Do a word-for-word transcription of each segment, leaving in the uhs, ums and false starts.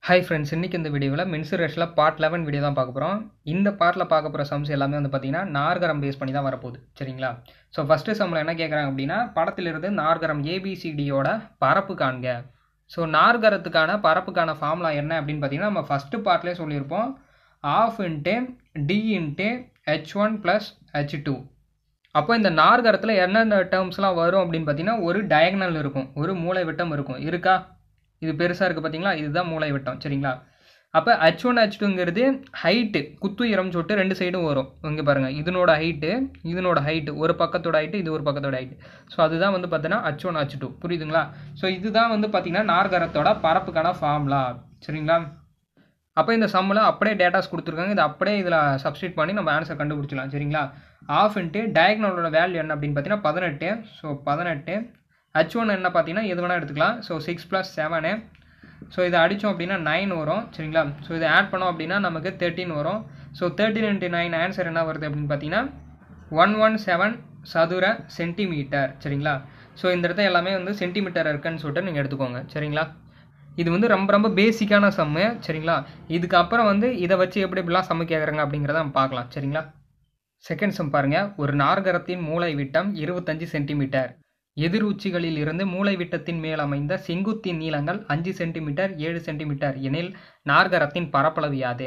Hi friends, இன்னைக்கு இந்த வீடியோவில் மென்சுரேஷனில் பார்ட் லெவன் வீடியோ தான் பார்க்க போகிறோம். இந்த பார்ட்டில் பார்க்க போகிற சம்ஸ் எல்லாமே வந்து பார்த்தீங்கன்னா நார்கரம் பேஸ் பண்ணி தான் வரப்போகுது, சரிங்களா? ஸோ ஃபஸ்ட்டு சம்மில் என்ன கேட்குறாங்க அப்படின்னா, படத்திலிருந்து நார்கரம் ஏபிசிடியோட பரப்பு காண்க. ஸோ நார்கரத்துக்கான பரப்புக்கான ஃபார்முலா என்ன அப்படின்னு பார்த்தீங்கன்னா, நம்ம ஃபஸ்ட்டு பார்ட்லேயே சொல்லியிருப்போம். Half into d into h one plus h two. அப்போ இந்த நார்கரத்தில் என்னென்ன டேர்ம்ஸ்லாம் வரும் அப்படின்னு பார்த்தீங்கன்னா, ஒரு டயகனல் இருக்கும், ஒரு மூலை விட்டம் இருக்கும். இருக்கா? இது பெருசாக இருக்குது பார்த்தீங்களா? இதுதான் மூலை விட்டம், சரிங்களா? அப்போ ஹெச் ஒன் ஹெச் டூங்கிறது ஹைட்டு, குத்துயரம் சொல்லிட்டு ரெண்டு சைடும் வரும். இங்கே பாருங்கள், இதனோட ஹைட்டு இதனோட ஹைட்டு, ஒரு பக்கத்தோட ஹைட்டு இது ஒரு பக்கத்தோட ஹைட்டு. ஸோ அதுதான் வந்து பார்த்தீங்கன்னா ஹெச் ஒன் ஹெச் டூ, புரியுதுங்களா? ஸோ இதுதான் வந்து பார்த்தீங்கன்னா நார்கரத்தோட பரப்புக்கான ஃபார்முலா, சரிங்களா? அப்போ இந்த சம்மில் அப்படியே டேட்டாஸ் கொடுத்துருக்காங்க, இதை அப்படியே இதில் சப்ஸ்டியூட் பண்ணி நம்ம ஆன்சர் கண்டுபிடிச்சிடலாம், சரிங்களா? ஆஃப் இன்ட்டு டயக்னலோட வேல்யூ என்ன அப்படின்னு பார்த்தீங்கன்னா பதினெட்டு. ஸோ பதினெட்டு ஹெச் ஒன் என்ன பார்த்தீங்கன்னா எது வேணால் எடுத்துக்கலாம். So six plus seven. So இதை அடித்தோம் அப்படின்னா நைன் வரும், சரிங்களா? ஸோ இதை ஆட் பண்ணோம் அப்படின்னா நமக்கு தேர்ட்டின் வரும். So thirteen into nine answer என்ன வருது அப்படின்னு பார்த்தீங்கன்னா ஒன் ஒன் செவன் சதுர சென்டிமீட்டர், சரிங்களா? ஸோ இந்த இடத்த எல்லாமே வந்து சென்டிமீட்டர் இருக்குன்னு சொல்லிட்டு நீங்கள் எடுத்துக்கோங்க, சரிங்களா? இது வந்து ரொம்ப ரொம்ப பேசிக்கான சம்மு, சரிங்களா? இதுக்கப்புறம் வந்து இதை வச்சு எப்படி எப்படிலாம் சம்மு கேட்குறாங்க அப்படிங்கிறத நம்ம பார்க்கலாம், சரிங்களா? செகண்ட் சம் பாருங்கள். ஒரு நார்கரத்தின் மூலை விட்டம் இருபத்தஞ்சு சென்டிமீட்டர். எதிர் உச்சிகளில் இருந்து மூலை விட்டத்தின் மேல் அமைந்த செங்குத்தின் நீளங்கள் அஞ்சு சென்டிமீட்டர் ஏழு சென்டிமீட்டர் எனில் நார்கரத்தின் பரப்பளவு யாது?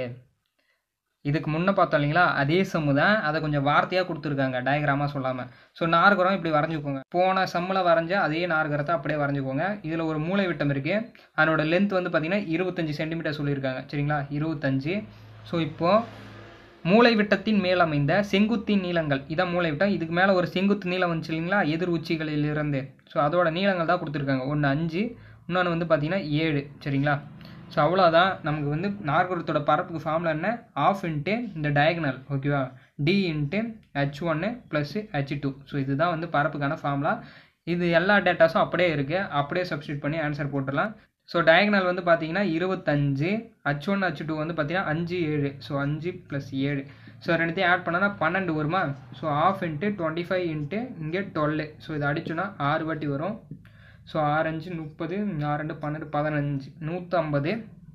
இதுக்கு முன்னே பார்த்தோம் இல்லைங்களா, அதே சம்மு தான், அதை கொஞ்சம் வார்த்தையாக கொடுத்துருக்காங்க, டயக்ராமாக சொல்லாமல். ஸோ நார்கரம் இப்படி வரைஞ்சிக்கோங்க. போன சம்மில் வரைஞ்ச அதே நார்கரத்தை அப்படியே வரைஞ்சிக்கோங்க. இதில் ஒரு மூலை விட்டம் இருக்குது, அதனோட லென்த் வந்து பார்த்தீங்கன்னா இருபத்தஞ்சி சென்டிமீட்டர் சொல்லியிருக்காங்க, சரிங்களா? இருபத்தஞ்சு. ஸோ இப்போது மூலை விட்டத்தின் மேல் அமைந்த செங்குத்தின் நீளங்கள், இதான் மூலை விட்டம். இதுக்கு மேலே ஒரு செங்குத்து நீளம் வந்துச்சு இல்லைங்களா, எதிர் உச்சிகளில் இருந்து. ஸோ அதோட நீளங்கள் தான் கொடுத்துருக்காங்க. ஒன்று அஞ்சு, இன்னொன்று வந்து பார்த்தீங்கன்னா ஏழு, சரிங்களா? ஸோ அவ்வளோதான். நமக்கு வந்து நார்கரத்தோட பரப்புக்கு ஃபார்முலா என்ன? ஆஃப் இன்ட்டு இந்த டயகனல், ஓகேவா, டி இன்ட்டு ஹெச் ஒன்று ப்ளஸ் ஹெச் டூ. ஸோ இதுதான் வந்து பரப்புக்கான ஃபார்முலா. இது எல்லா டேட்டாஸும் அப்படியே இருக்குது, அப்படியே சப்ஸ்டியூட் பண்ணி ஆன்சர் போட்டுடலாம். ஸோ டயகனல் வந்து பார்த்தீங்கன்னா இருபத்தஞ்சு, ஹெச் ஒன் ஹெச் டூ வந்து பார்த்தீங்கன்னா அஞ்சு ஏழு. ஸோ அஞ்சு ப்ளஸ் ஏழு. ஸோ ரெண்டுத்தையும் ஆட் பண்ணனா பன்னெண்டு வருமா? So half into twenty five into இங்கே டுவெல். ஸோ இதை அடிச்சோன்னா ஆறு வாட்டி வரும். ஸோ ஆறஞ்சு முப்பது, ஆறு ரெண்டு பன்னெண்டு, பதினஞ்சு, நூற்றம்பது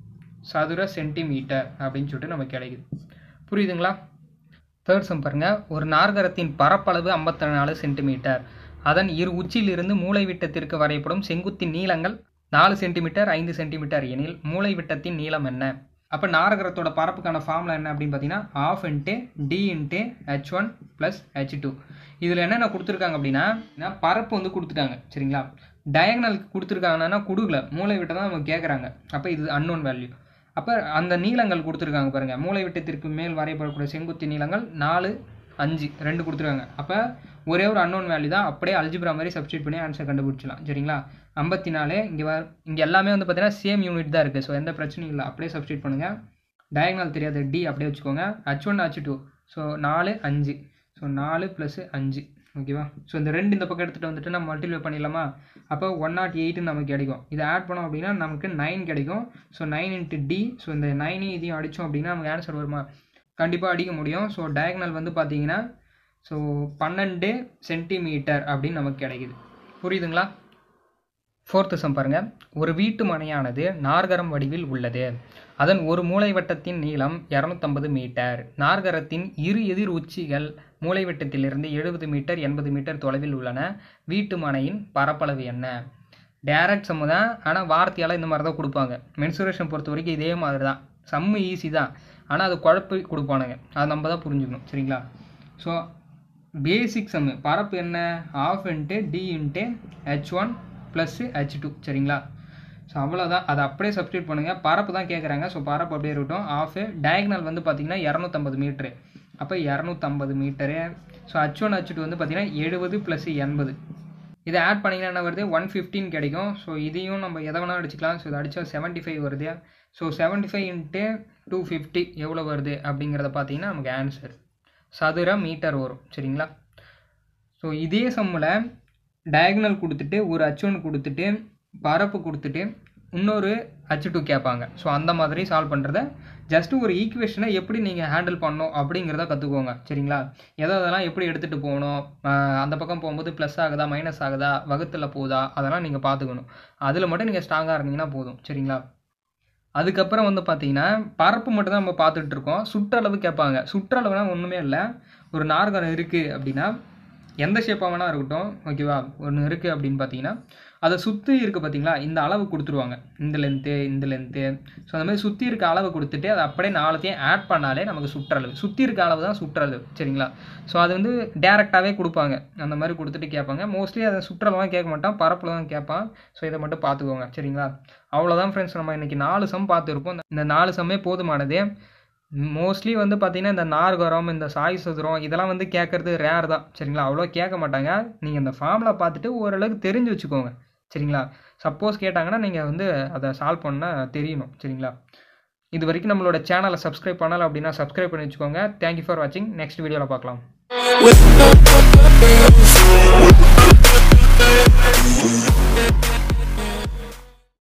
சதுர சென்டிமீட்டர் அப்படின்னு சொல்லிட்டு நமக்கு கிடைக்குது, புரியுதுங்களா? தேர்ட் சம் பாருங்கள். ஒரு நார்கரத்தின் பரப்பளவு ஐம்பத்தி நாலு சென்டிமீட்டர். அதன் இரு உச்சியிலிருந்து மூலை விட்டத்திற்கு வரையப்படும் செங்குத்தின் நீளங்கள் நாலு சென்டிமீட்டர் ஐந்து சென்டிமீட்டர் எனில் மூலை விட்டத்தின் நீளம் என்ன? அப்போ நார்கரத்தோட பரப்புக்கான ஃபார்முலா என்ன அப்படின்னு பார்த்தீங்கன்னா half into d into h one plus h two. இதில் என்னென்ன கொடுத்துருக்காங்க அப்படின்னா பரப்பு வந்து கொடுத்துட்டாங்க, சரிங்களா? டயகனலுக்கு கொடுத்துருக்காங்கன்னா கொடுக்கல, மூலை விட்டம் தான் அவங்க கேட்குறாங்க. அப்போ இது அன்னோன் வேல்யூ. அப்போ அந்த நீளங்கள் கொடுத்துருக்காங்க பாருங்கள். மூலை விட்டத்திற்கு மேல் வரையப்படக்கூடிய செங்குத்தி நீளங்கள் நாலு அஞ்சு ரெண்டு கொடுத்துருக்காங்க. அப்போ ஒரே ஒரு அன்னோன் வேல்யூ தான், அப்படியே அல்ஜிப்ரா மாதிரி சப்ஸ்டியூட் பண்ணி ஆன்சர் கண்டுபிடிச்சலாம், சரிங்களா? ஐம்பத்தி நாலு இங்கே வ இங்கே எல்லாமே வந்து பார்த்தீங்கன்னா சேம் யூனிட் தான் இருக்குது. ஸோ எந்த பிரச்சனையும் இல்லை, அப்படியே சப்ஸ்டியூட் பண்ணுங்கள். டயகனல் தெரியாது, டி அப்படியே வச்சுக்கோங்க. H one h two. So நாலு அஞ்சு. ஸோ நாலு ப்ளஸ் அஞ்சு, ஓகேவா? ஸோ இந்த ரெண்டு இந்த பக்கம் எடுத்துகிட்டு வந்துட்டு நம்ம மல்டிப்ளை பண்ணிடலாமா? அப்போ ஒன் நாட் எயிட்டுன்னு நமக்கு கிடைக்கும். இதை ஆட் பண்ணோம் அப்படின்னா நமக்கு நைன் கிடைக்கும். So nine into d. So இந்த நைனையும் இதையும் அடித்தோம் அப்படின்னா நமக்கு ஆன்சர் வருமா? கண்டிப்பாக அடிக்க முடியும். ஸோ டயகனல் வந்து பார்த்தீங்கன்னா ஸோ பன்னெண்டு சென்டிமீட்டர் அப்படின்னு நமக்கு கிடைக்குது, புரியுதுங்களா? ஃபோர்த்து சம் பாருங்கள். ஒரு வீட்டு மனையானது நார்கரம் வடிவில் உள்ளது. அதன் ஒரு மூலை வட்டத்தின் நீளம் இரநூத்தம்பது மீட்டர். நார்கரத்தின் இரு எதிர் உச்சிகள் மூலை வட்டத்திலிருந்து எழுபது மீட்டர் எண்பது மீட்டர் தொலைவில் உள்ளன. வீட்டு மனையின் பரப்பளவு என்ன? டேரக்ட் சம்மு தான், ஆனால் வார்த்தையால் இந்த மாதிரி தான் கொடுப்பாங்க. மென்சுரேஷன் பொறுத்த வரைக்கும் இதே மாதிரி தான், சம்மு ஈஸி தான், ஆனால் அது குழப்பி கொடுப்பானுங்க, அது நம்ம தான் புரிஞ்சுக்கணும், சரிங்களா? ஸோ பேசிக் சம்மு பரப்பு என்ன? Half into d into h one plus h two, சரிங்களா? ஸோ அவ்வளோதான், அதை அப்படியே சப்ஸ்டியூட் பண்ணுங்கள். பரப்பு தான் கேட்குறாங்க, ஸோ பரப்பு அப்படியே இருக்கட்டும். ஆஃபு டயகனல் வந்து பார்த்தீங்கன்னா இரநூத்தம்பது மீட்ரு. அப்போ இரநூத்தம்பது metre. So h one h two வந்து பார்த்தீங்கன்னா எழுபது ப்ளஸ் எண்பது. இதை ஆட் பண்ணிங்கன்னா என்ன வருது? ஒன் ஃபிஃப்டின் கிடைக்கும். ஸோ இதையும் நம்ம எதை வேணால் அடிச்சிக்கலாம். ஸோ இதை அடித்தா செவன்ட்டி ஃபைவ் வருது. So seventy five into two fifty எவ்வளோ வருது அப்படிங்கிறத பார்த்தீங்கன்னா நமக்கு ஆன்சர் சதுர மீட்டர் வரும், சரிங்களா? ஸோ இதே சம்மில் டயகனல் கொடுத்துட்டு ஒரு ஹெச் ஒன் கொடுத்துட்டு பரப்பு கொடுத்துட்டு இன்னொரு ஹெச் டூ கேட்பாங்க. ஸோ அந்த மாதிரி சால்வ் பண்ணுறத ஜஸ்ட் ஒரு ஈக்குவேஷனை எப்படி நீங்கள் ஹேண்டில் பண்ணணும் அப்படிங்கிறத கற்றுக்கோங்க, சரிங்களா? எதை அதெல்லாம் எப்படி எடுத்துகிட்டு போகணும், அந்த பக்கம் போகும்போது ப்ளஸ் ஆகுதா மைனஸ் ஆகுதா வகுத்தில் போகுதா, அதெல்லாம் நீங்கள் பார்த்துக்கணும். அதில் மட்டும் நீங்கள் ஸ்ட்ராங்காக இருந்தீங்கன்னா போதும், சரிங்களா? அதுக்கப்புறம் வந்து பார்த்தீங்கன்னா பரப்பு மட்டும் தான் நம்ம பார்த்துட்டு இருக்கோம். சுற்றளவு கேட்பாங்க. சுற்றளவுனா ஒன்றுமே இல்லை, ஒரு நார்கரம் இருக்குது அப்படின்னா எந்த ஷேப்பாக வேணா இருக்கட்டும், ஓகேவா, ஒன்று இருக்குது அப்படின்னு பார்த்தீங்கன்னா அதை சுற்றி இருக்குது பார்த்தீங்களா, இந்த அளவு கொடுத்துருவாங்க, இந்த லென்த்து இந்த லென்த்து. ஸோ அந்த மாதிரி சுற்றி இருக்க அளவு கொடுத்துட்டு அதை அப்படியே நாலுத்தையும் ஆட் பண்ணாலே நமக்கு சுற்றளவு, சுற்றி இருக்க அளவு தான் சுற்றளவு, சரிங்களா. ஸோ அது வந்து டேரெக்டாகவே கொடுப்பாங்க, அந்த மாதிரி கொடுத்துட்டு கேட்பாங்க. மோஸ்ட்லி அதை சுற்றளவுலாம் கேட்க மாட்டான், பரப்பில் தான் கேட்பான். ஸோ இதை மட்டும் பார்த்துக்கோங்க, சரிங்களா. அவ்வளோதான் ஃப்ரெண்ட்ஸ், நம்ம இன்றைக்கி நாலு சம் பார்த்துருப்போம். இந்த நாலு சம்மே போதுமானது. மோஸ்ட்லி வந்து பார்த்தீங்கன்னா இந்த நார்கரம், இந்த சாய் சதுரம் இதெல்லாம் வந்து கேட்குறது ரேர் தான், சரிங்களா. அவ்வளோ கேட்க மாட்டாங்க. நீங்கள் இந்த ஃபார்முலா பார்த்துட்டு ஓரளவுக்கு தெரிஞ்சு வச்சுக்கோங்க, சரிங்களா. சப்போஸ் கேட்டாங்கன்னா நீங்கள் வந்து அதை சால்வ் பண்ணால் தெரியணும், சரிங்களா. இது வரைக்கும் நம்மளோட சேனலை சப்ஸ்கிரைப் பண்ணலை அப்படின்னா சப்ஸ்கிரைப் பண்ணி வச்சுக்கோங்க. தேங்க்யூ ஃபார் வாட்சிங். நெக்ஸ்ட் வீடியோவில் பார்க்கலாம்.